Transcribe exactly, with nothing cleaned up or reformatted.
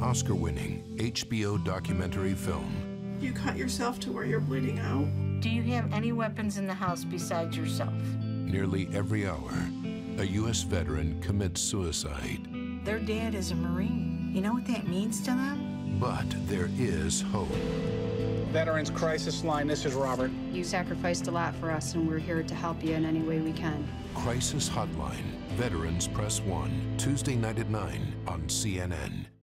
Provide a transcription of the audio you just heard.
Oscar-winning H B O documentary film. You cut yourself to where you're bleeding out. Do you have any weapons in the house besides yourself? Nearly every hour, a U S veteran commits suicide. Their dad is a Marine. You know what that means to them? But there is hope. Veterans Crisis Line, this is Robert. You sacrificed a lot for us, and we're here to help you in any way we can. Crisis Hotline. Veterans Press one. Tuesday night at nine on C N N.